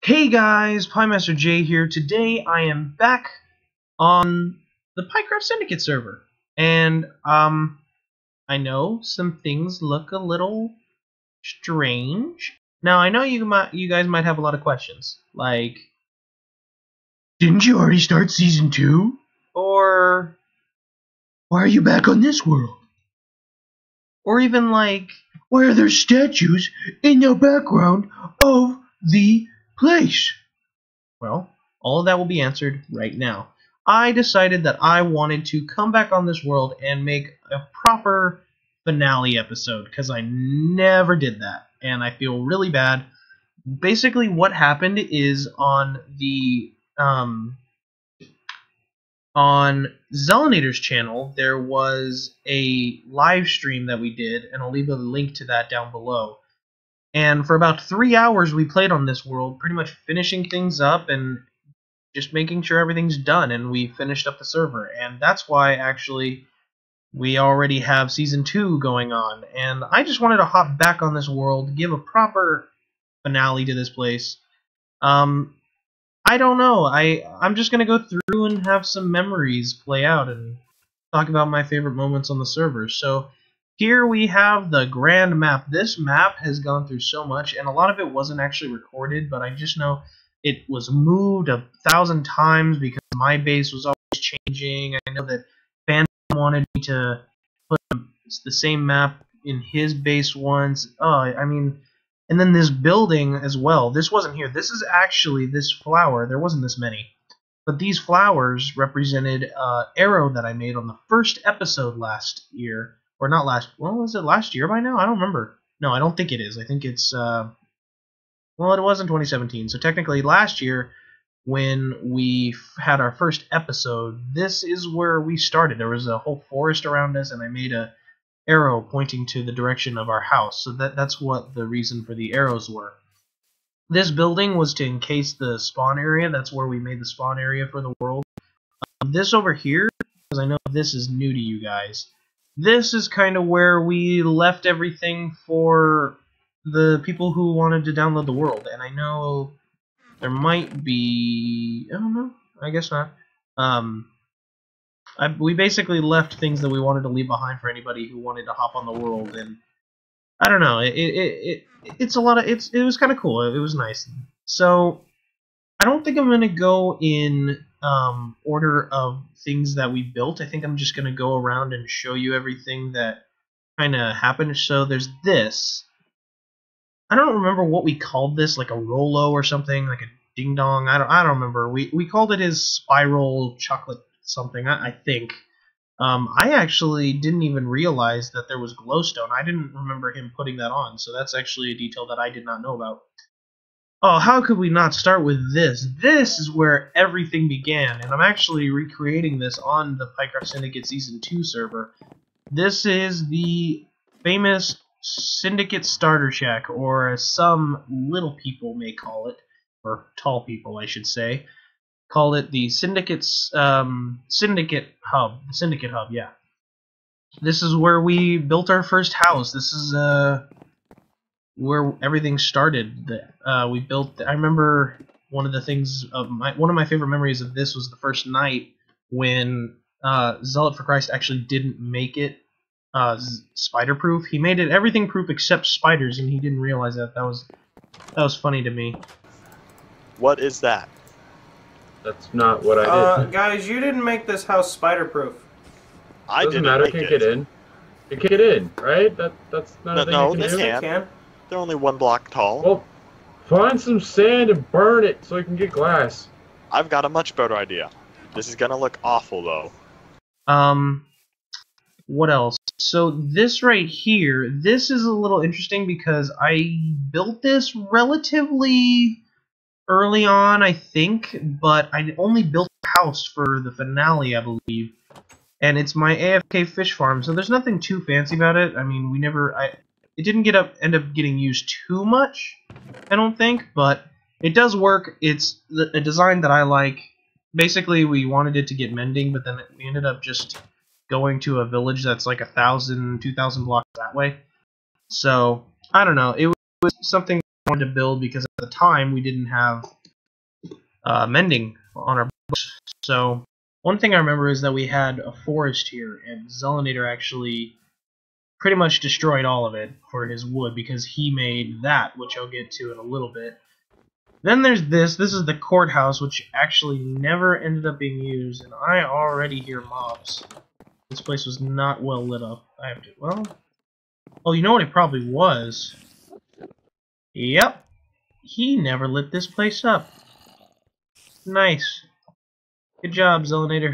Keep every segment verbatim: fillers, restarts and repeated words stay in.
Hey guys, Pymaster J here. Today I am back on the Pycraft Syndicate server. And, um, I know some things look a little strange. Now, I know you might, you guys might have a lot of questions. Like, didn't you already start Season two? Or, why are you back on this world? Or even like, why are there statues in the background of the place? Well, all of that will be answered right now. I decided that I wanted to come back on this world and make a proper finale episode, because I never did that, and I feel really bad. Basically, what happened is on the, um, on Zelinator's channel, there was a live stream that we did, and I'll leave a link to that down below. And for about three hours we played on this world, pretty much finishing things up and just making sure everything's done, and we finished up the server. And that's why, actually, we already have Season two going on. And I just wanted to hop back on this world, give a proper finale to this place. Um, I don't know. I, I'm just going to go through and have some memories play out and talk about my favorite moments on the server. So here we have the grand map. This map has gone through so much, and a lot of it wasn't actually recorded, but I just know it was moved a thousand times because my base was always changing. I know that Phantom wanted me to put the same map in his base once. Oh, I mean, and then this building as well. This wasn't here. This is actually this flower. There wasn't this many. But these flowers represented uh, arrow that I made on the first episode last year. Or not last, well, was it last year by now? I don't remember. No, I don't think it is. I think it's, uh, well, it was in twenty seventeen. So technically last year, when we f had our first episode, this is where we started. There was a whole forest around us, and I made a arrow pointing to the direction of our house. So that that's what the reason for the arrows were. This building was to encase the spawn area. That's where we made the spawn area for the world. Um, this over here, because I know this is new to you guys, this is kind of where we left everything for the people who wanted to download the world. And I know there might be, I don't know, I guess not. Um, I, we basically left things that we wanted to leave behind for anybody who wanted to hop on the world. And I don't know, it, it, it, it's a lot of, it's, it was kind of cool. It was nice. So I don't think I'm going to go in um, order of things that we built. I think I'm just going to go around and show you everything that kind of happened. So there's this. I don't remember what we called this, like a Rolo or something, like a Ding Dong. I don't, I don't remember. We, we called it his Spiral Chocolate something, I, I think. Um, I actually didn't even realize that there was glowstone. I didn't remember him putting that on, so that's actually a detail that I did not know about. Oh, how could we not start with this? This is where everything began, and I'm actually recreating this on the Pycraft Syndicate Season two server. This is the famous Syndicate Starter Shack, or as some little people may call it, or tall people I should say, call it the Syndicate's, um, Syndicate Hub. The Syndicate Hub, yeah. This is where we built our first house. This is, uh... where everything started. Uh, we built. I remember one of the things of my one of my favorite memories of this was the first night when uh, Zealot for Christ actually didn't make it uh, spider proof. He made it everything proof except spiders, and he didn't realize that. That was that was funny to me. What is that? That's not what I did. Uh, guys, you didn't make this house spider proof. I Doesn't didn't matter. make Can't it. get in. You can't get in, right? That that's not No, a thing no, you can they do. can't. Can. They're only one block tall. Well, find some sand and burn it so you can get glass. I've got a much better idea. This is gonna look awful, though. Um, what else? So this right here, this is a little interesting because I built this relatively early on, I think, but I only built a house for the finale, I believe. And it's my A F K fish farm, so there's nothing too fancy about it. I mean, we never, I, it didn't get up, end up getting used too much, I don't think, but it does work. It's a design that I like. Basically, we wanted it to get mending, but then we ended up just going to a village that's like a thousand, two thousand blocks that way. So, I don't know, it was something I wanted to build because at the time we didn't have uh, mending on our books. So one thing I remember is that we had a forest here, and Zelinator actually pretty much destroyed all of it for his wood because he made that, which I'll get to in a little bit. Then there's this. This is the courthouse, which actually never ended up being used, and I already hear mobs. This place was not well lit up. I have to, well, oh, you know what it probably was? Yep. He never lit this place up. Nice. Good job, Zelinator.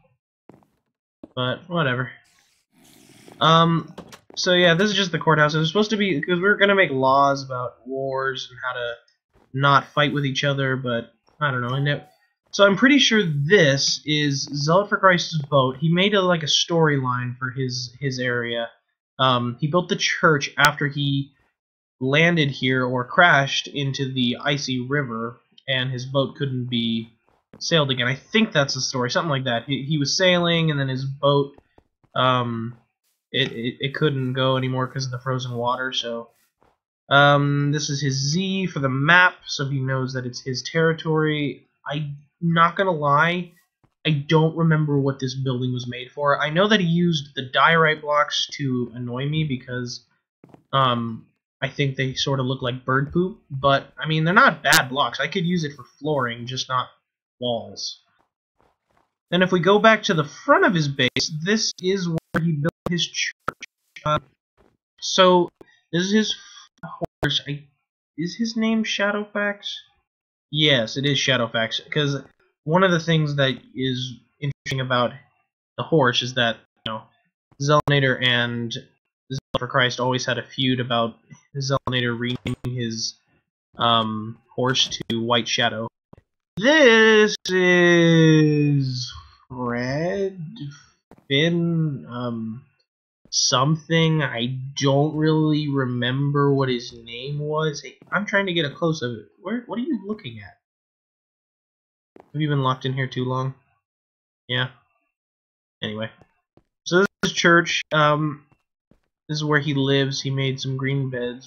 But, whatever. Um, so yeah, this is just the courthouse. It was supposed to be, because we were going to make laws about wars and how to not fight with each other, but I don't know. And it, so I'm pretty sure this is Zealot for Christ's boat. He made a, like a storyline for his his area. Um, he built the church after he landed here or crashed into the icy river, and his boat couldn't be sailed again. I think that's the story, something like that. He, he was sailing, and then his boat, um, it, it, it couldn't go anymore because of the frozen water, so... Um, this is his Z for the map, so he knows that it's his territory. I'm not gonna lie, I don't remember what this building was made for. I know that he used the diorite blocks to annoy me because, um, I think they sort of look like bird poop, but, I mean, they're not bad blocks. I could use it for flooring, just not walls. Then if we go back to the front of his base, this is where he built his church. Uh, so, this is his horse. I, is his name Shadowfax? Yes, it is Shadowfax, because one of the things that is interesting about the horse is that, you know, Zelinator and Zealot for Christ always had a feud about Zelinator renaming his um, horse to White Shadow. This is Fred Finn um something. I don't really remember what his name was. Hey, I'm trying to get a close of it. Where? What are you looking at? Have you been locked in here too long? Yeah. Anyway, so this is church. Um, this is where he lives. He made some green beds.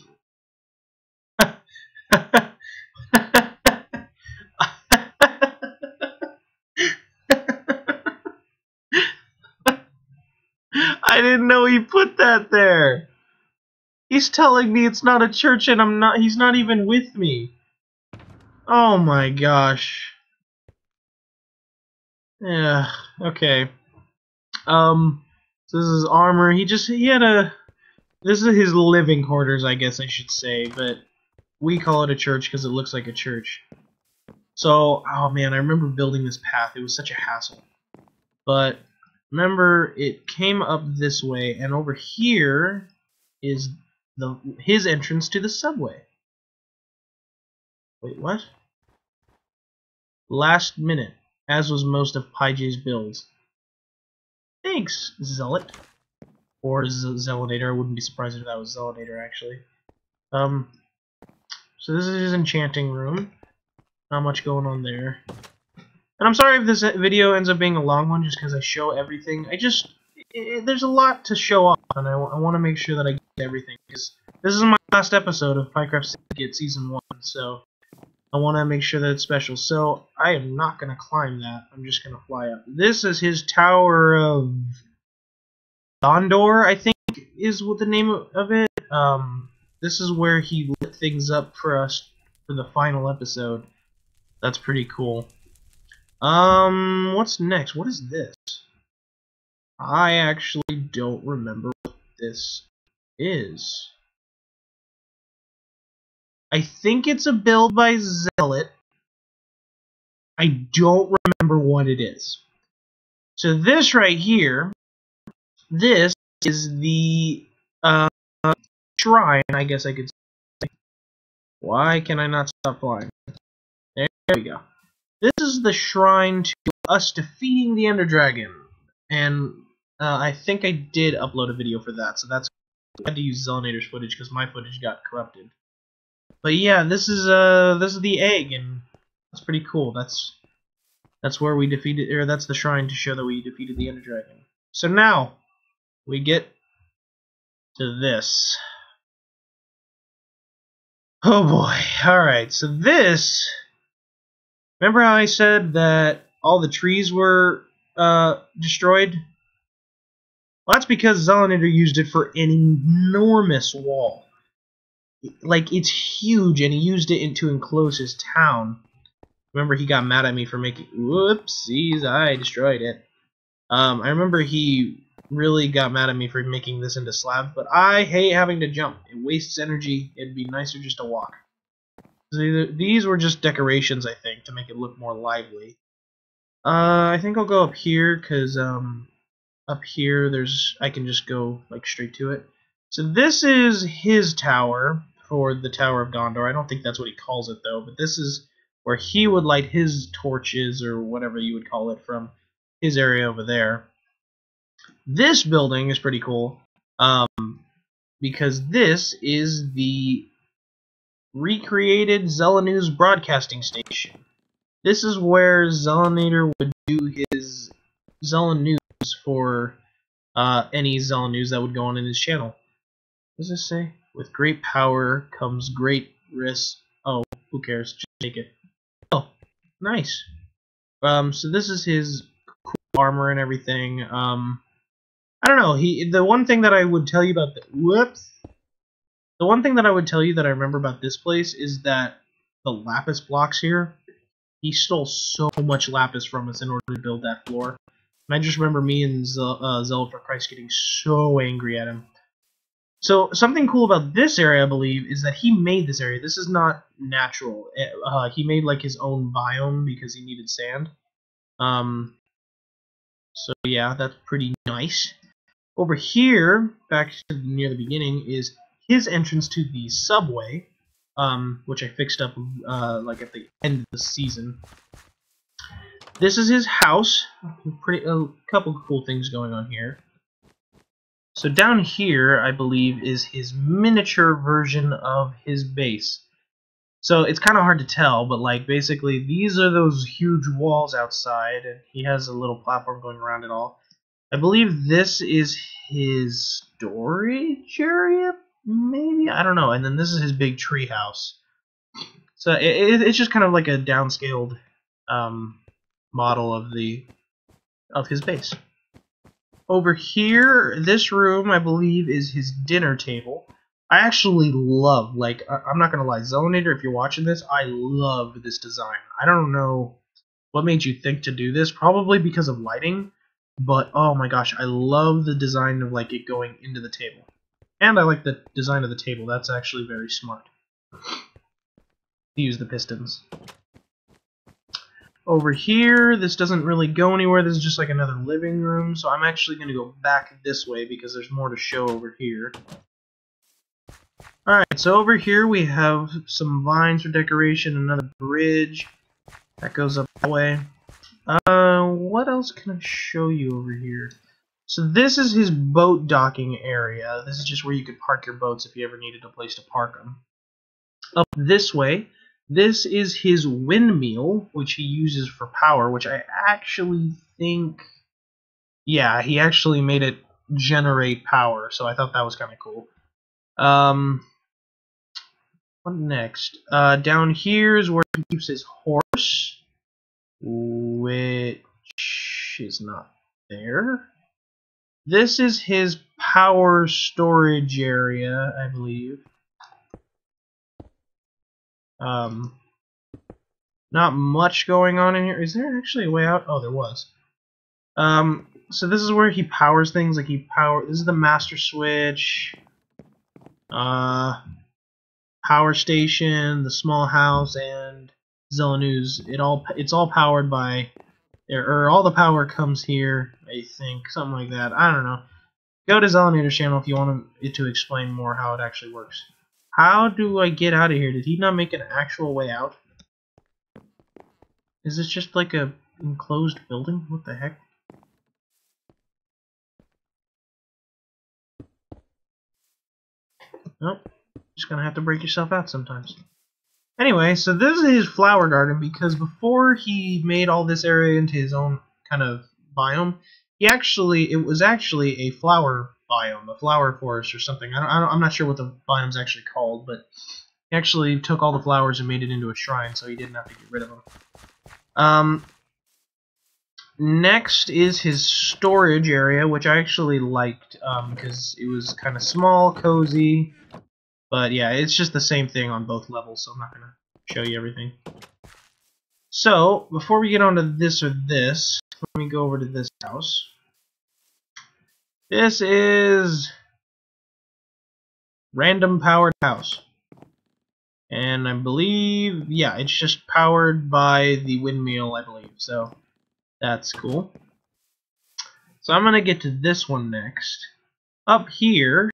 I didn't know he put that there. He's telling me it's not a church and I'm not, he's not even with me. Oh my gosh. Yeah, okay. Um, so this is armor. He just, he had a, this is his living quarters, I guess I should say, but we call it a church because it looks like a church. So, oh man, I remember building this path. It was such a hassle. But remember, it came up this way, and over here is the his entrance to the subway. Wait, what? Last minute, as was most of PyJ's builds. Thanks, Zealot. Or Zelinator. I wouldn't be surprised if that was Zelinator, actually. Um, so this is his enchanting room. Not much going on there. And I'm sorry if this video ends up being a long one just because I show everything. I just, it, there's a lot to show off, and I, I want to make sure that I get everything. Because this is my last episode of Pycraft Syndicate Season one, so I want to make sure that it's special. So I am not going to climb that. I'm just going to fly up. This is his Tower of Gondor, I think is what the name of it. Um, this is where he lit things up for us for the final episode. That's pretty cool. Um, what's next? What is this? I actually don't remember what this is. I think it's a build by Zealot. I don't remember what it is. So this right here, this is the uh, shrine, I guess I could say. Why can I not stop flying? There we go. This is the shrine to us defeating the Ender Dragon, and uh, I think I did upload a video for that, so that's I had to use Zelinator's footage because my footage got corrupted. But yeah, this is uh this is the egg, and that's pretty cool. That's that's where we defeated, or that's the shrine to show that we defeated the Ender Dragon. So now we get to this. Oh boy! All right, so this Remember how I said that all the trees were uh, destroyed? Well, that's because Xelanator used it for an enormous wall. Like, it's huge, and he used it to enclose his town. Remember, he got mad at me for making... Whoopsies, I destroyed it. Um, I remember he really got mad at me for making this into slabs, but I hate having to jump. It wastes energy. It'd be nicer just to walk. So these were just decorations, I think, to make it look more lively. Uh, I think I'll go up here, because um, up here, there's I can just go like straight to it. So this is his tower for the Tower of Gondor. I don't think that's what he calls it, though, but this is where he would light his torches, or whatever you would call it, from his area over there. This building is pretty cool, um, because this is the recreated Xelanews broadcasting station. This is where Xelanator would do his Xelanews for uh, any Xelanews that would go on in his channel. What does this say? With great power comes great risk. Oh, who cares? Just take it. Oh, nice. Um, so this is his cool armor and everything. Um, I don't know. He the one thing that I would tell you about the whoops. The one thing that I would tell you that I remember about this place is that the lapis blocks here, he stole so much lapis from us in order to build that floor. And I just remember me and Zel uh, Zealot for Christ getting so angry at him. So something cool about this area, I believe, is that he made this area. This is not natural. Uh, he made like his own biome because he needed sand. Um, so yeah, that's pretty nice. Over here, back to near the beginning, is his entrance to the subway, um, which I fixed up uh, like at the end of the season. This is his house. Pretty a couple cool things going on here. So down here, I believe, is his miniature version of his base. So it's kind of hard to tell, but like basically these are those huge walls outside, and he has a little platform going around it all. I believe this is his storage area, maybe? I don't know. And then this is his big tree house. So it, it, it's just kind of like a downscaled um, model of the of his base. Over here, this room, I believe, is his dinner table. I actually love, like, I, I'm not going to lie, Xelanator, if you're watching this, I love this design. I don't know what made you think to do this, probably because of lighting, but oh my gosh, I love the design of, like, it going into the table. And I like the design of the table. That's actually very smart. Use the pistons. Over here, this doesn't really go anywhere. This is just like another living room, so I'm actually going to go back this way because there's more to show over here. Alright, so over here we have some vines for decoration, another bridge that goes up that way. Uh, what else can I show you over here? So this is his boat docking area. This is just where you could park your boats if you ever needed a place to park them. Up this way, this is his windmill, which he uses for power, which I actually think... Yeah, he actually made it generate power, so I thought that was kind of cool. Um, what next? Uh, down here is where he keeps his horse, which is not there. This is his power storage area, I believe. Um, not much going on in here. Is there actually a way out? Oh, there was. Um, so this is where he powers things. Like he power. This is the master switch. Uh, power station, the small house, and Xelanews. It all it's all powered by, or all the power comes here. I think something like that. I don't know. Go to Xelanator's channel if you want it to explain more how it actually works. How do I get out of here? Did he not make an actual way out? Is this just like a enclosed building? What the heck? Nope. Just gonna have to break yourself out sometimes. Anyway, so this is his flower garden because before he made all this area into his own kind of biome, he actually, it was actually a flower biome, a flower forest or something. I don't, I don't, I'm not sure what the biome's actually called, but he actually took all the flowers and made it into a shrine, so he didn't have to get rid of them. Um, next is his storage area, which I actually liked um, because it was kind of small, cozy. But yeah, it's just the same thing on both levels, so I'm not going to show you everything. So, before we get on to this or this, let me go over to this house. This is random powered house. And I believe, yeah, it's just powered by the windmill, I believe. So, that's cool. So I'm going to get to this one next. Up here,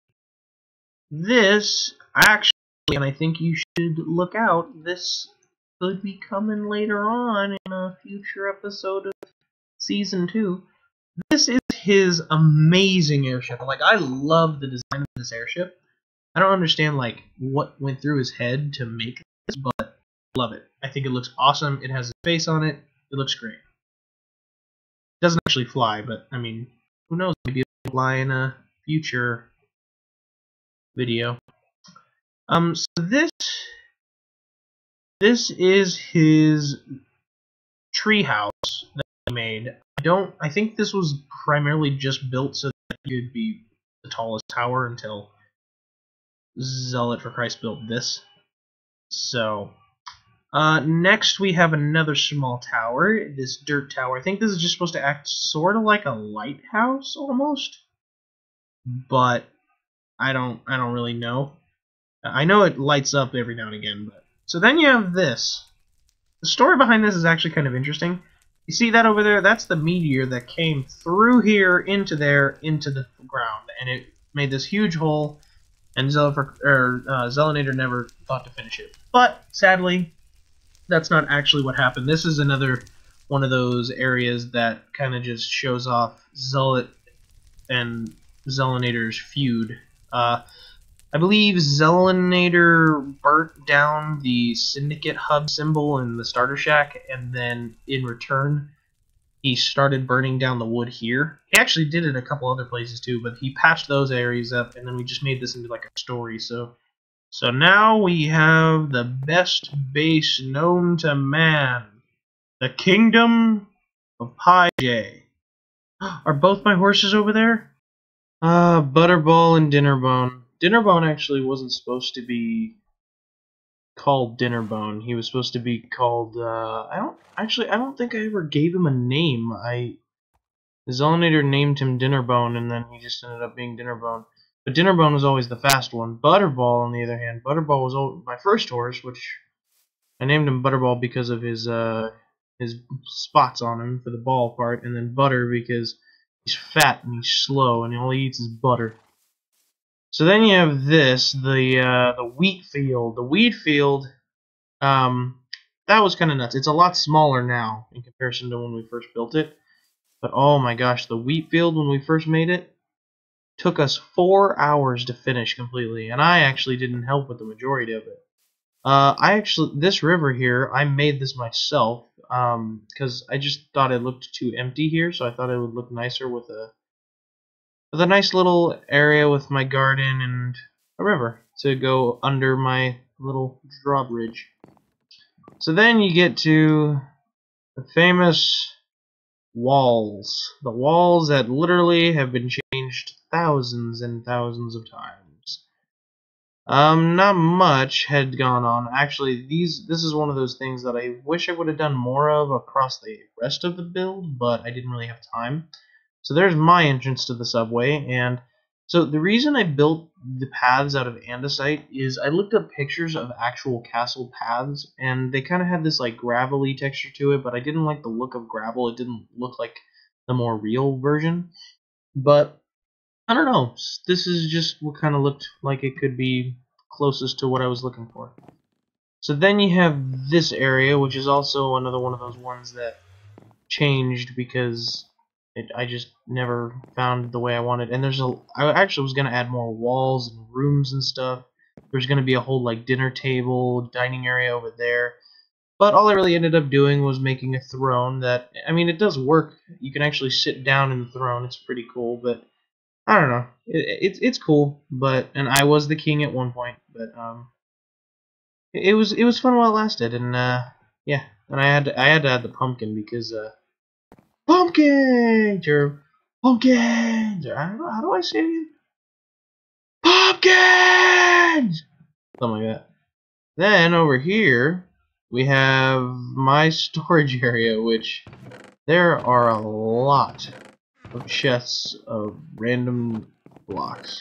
this, actually, and I think you should look out, this could be coming later on in a future episode of Season two. This is his amazing airship. Like, I love the design of this airship. I don't understand, like, what went through his head to make this, but I love it. I think it looks awesome. It has a face on it. It looks great. It doesn't actually fly, but, I mean, who knows? Maybe it'll fly in a future video. Um, so this, this is his treehouse that he made. I don't, I think this was primarily just built so that he would be the tallest tower until Zealot for Christ built this. So, uh, next we have another small tower, this dirt tower. I think this is just supposed to act sort of like a lighthouse, almost. But, I don't, I don't really know. I know it lights up every now and again, but... So then you have this. The story behind this is actually kind of interesting. You see that over there? That's the meteor that came through here, into there, into the ground. And it made this huge hole, and Zealot or, uh, Zelinator never thought to finish it. But, sadly, that's not actually what happened. This is another one of those areas that kind of just shows off Zealot and Zelinator's feud. Uh, I believe Zelinator burnt down the Syndicate hub symbol in the starter shack, and then in return, he started burning down the wood here. He actually did it a couple other places too, but he patched those areas up, and then we just made this into like a story. So, so now we have the best base known to man, the Kingdom of Pie-Jay. Are both my horses over there? Uh, Butterball and Dinnerbone. Dinnerbone actually wasn't supposed to be called Dinnerbone. He was supposed to be called, uh, I don't, actually, I don't think I ever gave him a name. I, Zelinator named him Dinnerbone, and then he just ended up being Dinnerbone. But Dinnerbone was always the fast one. Butterball, on the other hand, Butterball was always my first horse, which I named him Butterball because of his, uh, his spots on him for the ball part, and then Butter because he's fat and he's slow, and all he eats is butter. So then you have this, the uh, the wheat field. The wheat field, um, that was kind of nuts. It's a lot smaller now in comparison to when we first built it. But oh my gosh, the wheat field when we first made it took us four hours to finish completely, and I actually didn't help with the majority of it. Uh, I actually, this river here, I made this myself because um, I just thought it looked too empty here, so I thought it would look nicer with a with a nice little area with my garden and a river to go under my little drawbridge. So then you get to the famous walls. The walls that literally have been changed thousands and thousands of times. Um, not much had gone on. Actually, these this is one of those things that I wish I would have done more of across the rest of the build, but I didn't really have time. So there's my entrance to the subway, and so the reason I built the paths out of andesite is I looked up pictures of actual castle paths, and they kind of had this like gravelly texture to it, but I didn't like the look of gravel. It didn't look like the more real version. But I don't know. This is just what kind of looked like it could be closest to what I was looking for. So then you have this area, which is also another one of those ones that changed because It, I just never found the way I wanted. And there's a, I actually was going to add more walls and rooms and stuff. There's going to be a whole like dinner table, dining area over there. But all I really ended up doing was making a throne that, I mean, it does work. You can actually sit down in the throne. It's pretty cool, but I don't know. It, it's it's cool, but, and I was the king at one point, but um, it, it was it was fun while it lasted, and uh, yeah, and I had to, I had to add the pumpkin because uh, pumpkins or pumpkins. Or, I don't know, how do I say it again? Pumpkins. Something like that. Then over here we have my storage area, which there are a lot of chests of random blocks.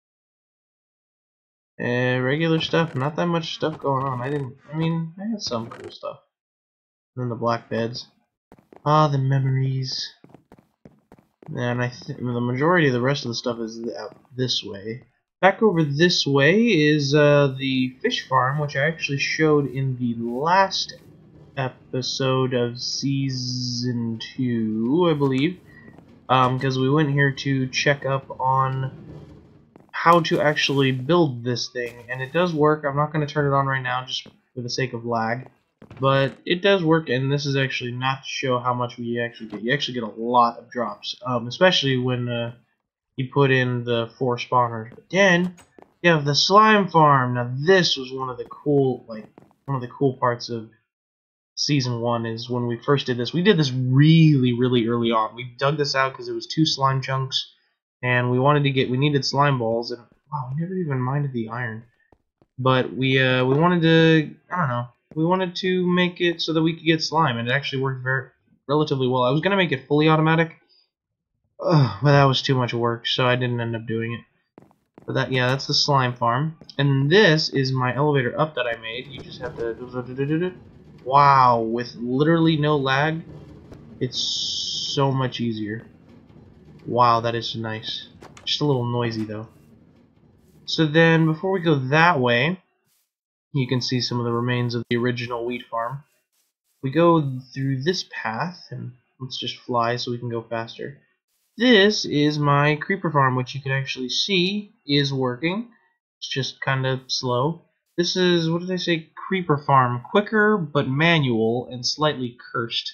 And regular stuff, not that much stuff going on. I didn't, I mean, I had some cool stuff. And then the black beds. Ah, the memories. And I think the majority of the rest of the stuff is out this way. Back over this way is uh, the fish farm, which I actually showed in the last episode of season two, I believe. Because um, we went here to check up on how to actually build this thing, and it does work. I'm not going to turn it on right now just for the sake of lag, but it does work, and this is actually not to show how much we actually get. You actually get a lot of drops, um, especially when uh, you put in the four spawners. But then you have the slime farm. Now this was one of the cool, like one of the cool parts of season one is when we first did this. We did this really, really early on. We dug this out because it was two slime chunks. And we wanted to get, we needed slime balls, and wow, we never even minded the iron. But we, uh, we wanted to, I don't know, we wanted to make it so that we could get slime, and it actually worked very, relatively well. I was gonna make it fully automatic, ugh, but that was too much work, so I didn't end up doing it. But that, yeah, that's the slime farm. And this is my elevator up that I made. You just have to, wow, with literally no lag, it's so much easier. Wow, that is nice. Just a little noisy though. So then, before we go that way, you can see some of the remains of the original wheat farm. We go through this path, and let's just fly so we can go faster. This is my creeper farm, which you can actually see is working. It's just kind of slow. This is, what did I say? Creeper farm. Quicker, but manual, and slightly cursed.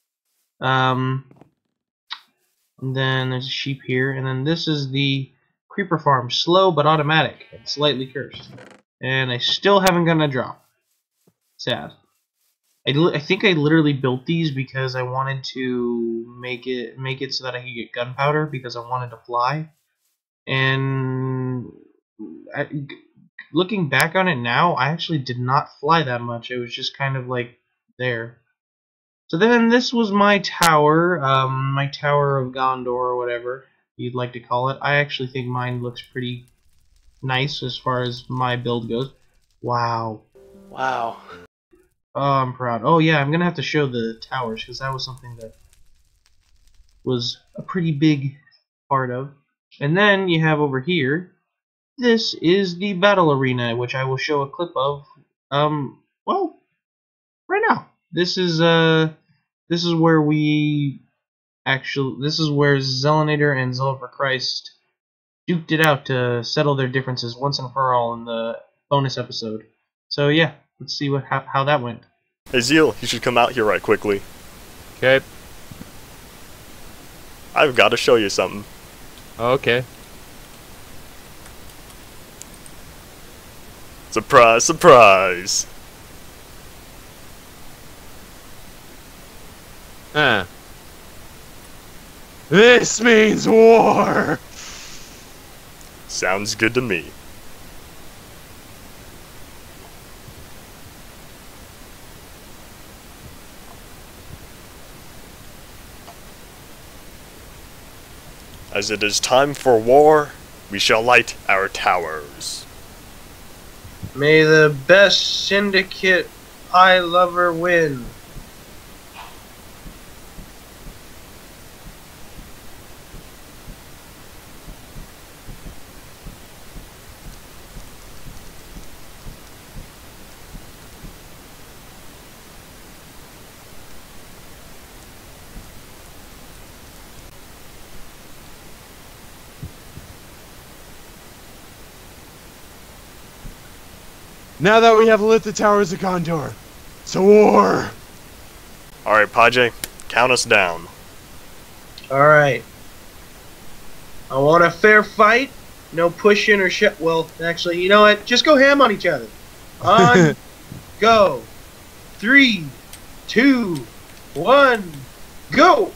Um... And then there's a sheep here, and then this is the creeper farm, slow but automatic and slightly cursed. And I still haven't gotten a drop. Sad. I, I think I literally built these because I wanted to make it make it so that I could get gunpowder because I wanted to fly. And I, looking back on it now, I actually did not fly that much. It was just kind of like there. So then this was my tower, um, my Tower of Gondor or whatever you'd like to call it. I actually think mine looks pretty nice as far as my build goes. Wow. Wow. Oh, I'm proud. Oh yeah, I'm going to have to show the towers because that was something that was a pretty big part of. And then you have over here, this is the battle arena, which I will show a clip of, um, well, right now. This is uh, this is where we actually, this is where Zelinator and Zealot for Christ duked it out to settle their differences once and for all in the bonus episode. So yeah, let's see what how, how that went. Hey Zeal, you should come out here right quickly. Okay. I've got to show you something. Okay. Surprise, surprise! Ah. This means war! Sounds good to me. As it is time for war, we shall light our towers. May the best syndicate pie lover win. Now that we have lit the towers of Gondor, it's a war! Alright, Pajay, count us down. Alright. I want a fair fight. No pushing or shit. Well, actually, you know what? Just go ham on each other. On, go. Three, two, one, go!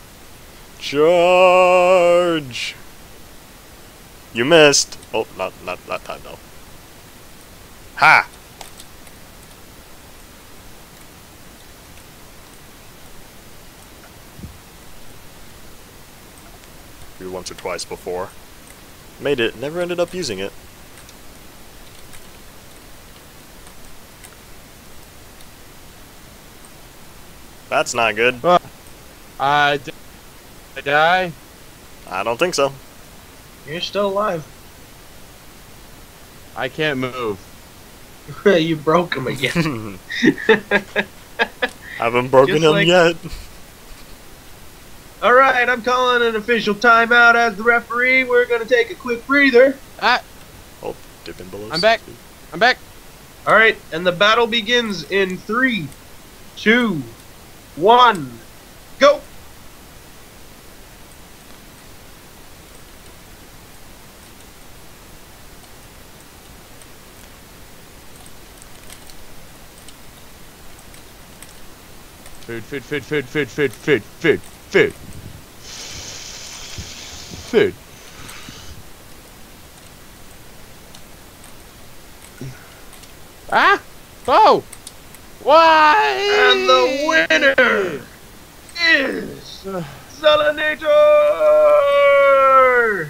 Charge! You missed. Oh, not not that time though. Ha! Through once or twice before. Made it. Never ended up using it. That's not good. Uh, I did I die? I don't think so. You're still alive. I can't move. You broke him again. Haven't broken Just him like- yet. Alright, I'm calling an official timeout as the referee. We're gonna take a quick breather. Ah, Oh, dipping below. I'm back. I'm back. Alright, and the battle begins in three, two, one, go! Food, food, food, food, food, food, food, food, food. Food. Ah! Oh! Why? And the winner is Zelanator!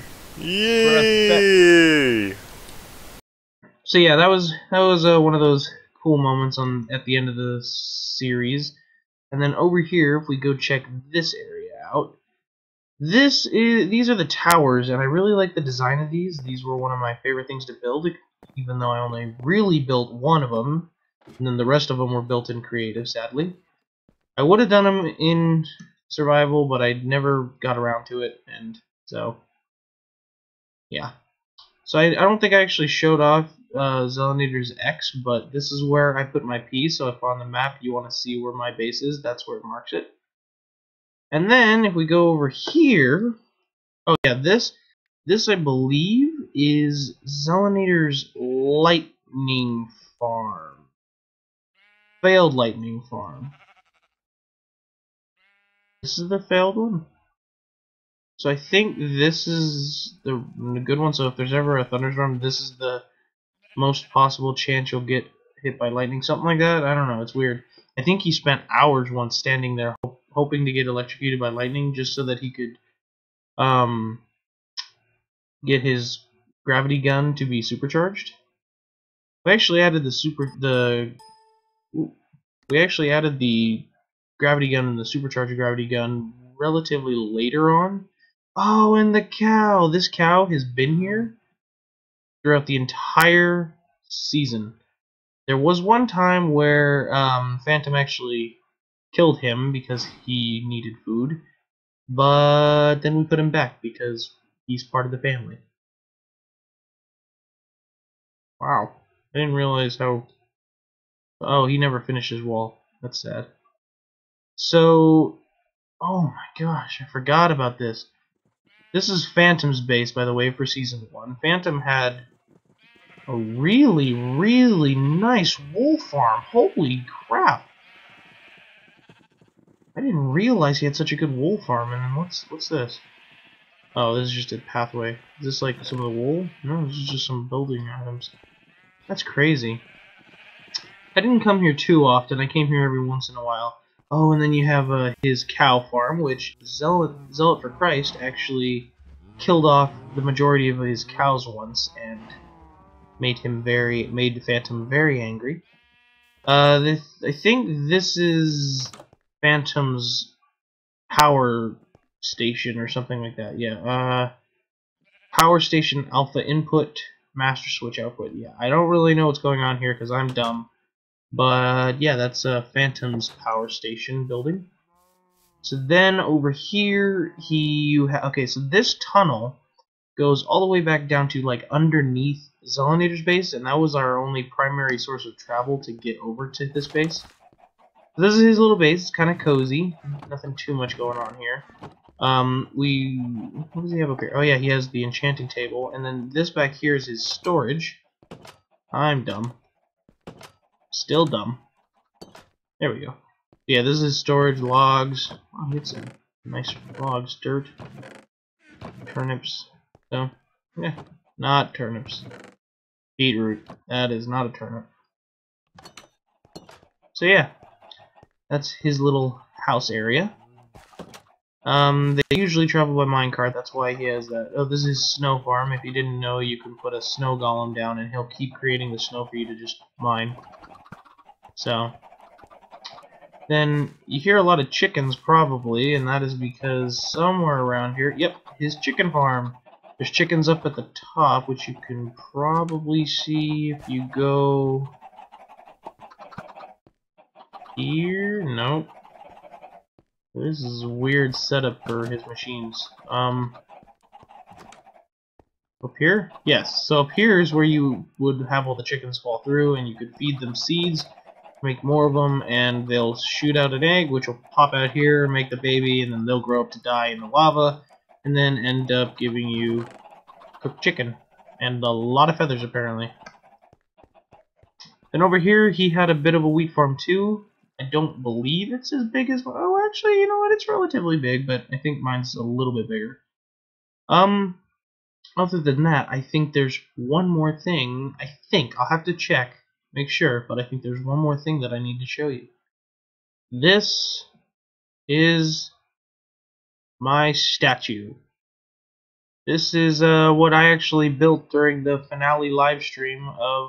Yay! So yeah, that was that was uh, one of those cool moments on at the end of the series. And then over here, if we go check this area out, this is these are the towers, and I really like the design of these. These were one of my favorite things to build, even though I only really built one of them, and then the rest of them were built in creative. Sadly, I would have done them in survival, but I never got around to it, and so yeah. So I, I don't think I actually showed off uh, Zelanator's X, but this is where I put my P, so if on the map you want to see where my base is, that's where it marks it. And then, if we go over here, oh yeah, this, this I believe is Zelanator's lightning farm. Failed lightning farm. This is the failed one. So I think this is the, the good one. So if there's ever a thunderstorm, this is the most possible chance you'll get hit by lightning. Something like that. I don't know. It's weird. I think he spent hours once standing there ho hoping to get electrocuted by lightning just so that he could um, get his gravity gun to be supercharged. We actually added the super the we actually added the gravity gun and the supercharged gravity gun relatively later on. Oh, and the cow! This cow has been here throughout the entire season. There was one time where um, Phantom actually killed him because he needed food, but then we put him back because he's part of the family. Wow. I didn't realize how... Oh, he never finished his wall. That's sad. So... Oh my gosh, I forgot about this. This is Phantom's base, by the way, for Season one. Phantom had a really, really nice wool farm. Holy crap. I didn't realize he had such a good wool farm. And then what's, what's this? Oh, this is just a pathway. Is this like some of the wool? No, this is just some building items. That's crazy. I didn't come here too often. I came here every once in a while. Oh, and then you have uh, his cow farm, which Zealot, Zealot for Christ actually killed off the majority of his cows once and made him very, made Phantom very angry. Uh, this, I think this is Phantom's power station or something like that. Yeah. Uh, power station alpha input, master switch output. Yeah, I don't really know what's going on here because I'm dumb. But yeah, that's uh, Phantom's power station building. So then over here, he you ha okay. So this tunnel goes all the way back down to like underneath Zelanator's base, and that was our only primary source of travel to get over to this base. So this is his little base. It's kind of cozy. Nothing too much going on here. Um, we what does he have up here? Oh yeah, he has the enchanting table, and then this back here is his storage. I'm dumb. Still dumb. There we go. Yeah, this is storage logs. Oh, it's some nice logs, dirt, turnips. So, yeah, not turnips. Beetroot. That is not a turnip. So yeah, that's his little house area. Um, they usually travel by minecart, that's why he has that. Oh, this is Snow Farm. If you didn't know, you can put a snow golem down and he'll keep creating the snow for you to just mine. So, then you hear a lot of chickens probably, and that is because somewhere around here, yep, his chicken farm. There's chickens up at the top, which you can probably see if you go here. Nope. This is a weird setup for his machines. Um, up here? Yes. So up here is where you would have all the chickens fall through, and you could feed them seeds, make more of them, and they'll shoot out an egg, which will pop out here, make the baby, and then they'll grow up to die in the lava, and then end up giving you cooked chicken. And a lot of feathers, apparently. Then over here, he had a bit of a wheat farm, too. I don't believe it's as big as... Oh, actually, you know what? It's relatively big, but I think mine's a little bit bigger. Um, other than that, I think there's one more thing. I think. I'll have to check, make sure, but I think there's one more thing that I need to show you. This is my statue. This is uh, what I actually built during the finale live stream of...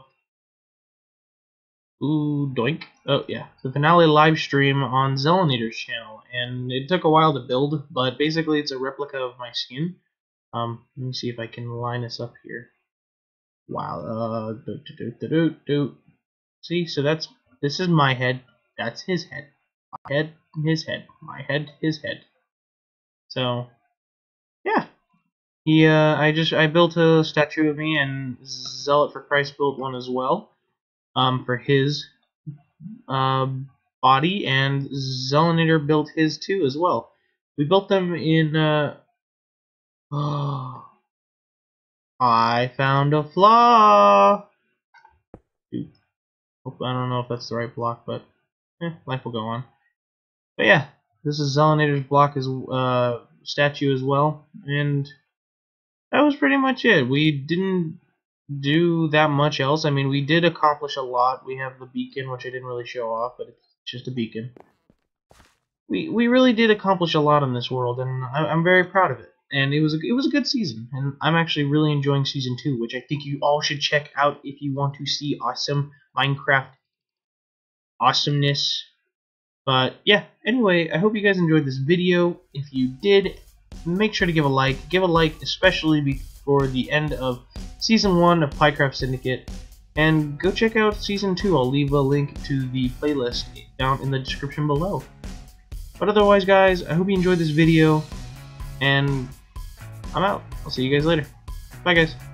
Ooh, doink. Oh, yeah. The finale live stream on Zellenator's channel. And it took a while to build, but basically it's a replica of my skin. Um, let me see if I can line this up here. Wow. Uh, do, do, do, do, do, do. See, so that's... This is my head. That's his head. My head, his head. My head, his head. So, yeah. He, uh, I just, I built a statue of me, and Zealot for Christ built one as well. Um, for his uh, body, and Zellenator built his too as well. We built them in. Uh, oh, I found a flaw. Dude, I don't know if that's the right block, but eh, life will go on. But yeah, this is Zellenator's block as uh, statue as well, and that was pretty much it. We didn't do that much else. I mean, we did accomplish a lot. We have the beacon, which I didn't really show off, but it's just a beacon. We we really did accomplish a lot in this world, and I, I'm very proud of it. And it was a, it was a good season, and I'm actually really enjoying season two, which I think you all should check out if you want to see awesome Minecraft awesomeness. But yeah, anyway, I hope you guys enjoyed this video. If you did, make sure to give a like. Give a like, especially before the end of Season one of Piecraft Syndicate, and go check out Season two. I'll leave a link to the playlist down in the description below. But otherwise, guys, I hope you enjoyed this video, and I'm out. I'll see you guys later. Bye, guys.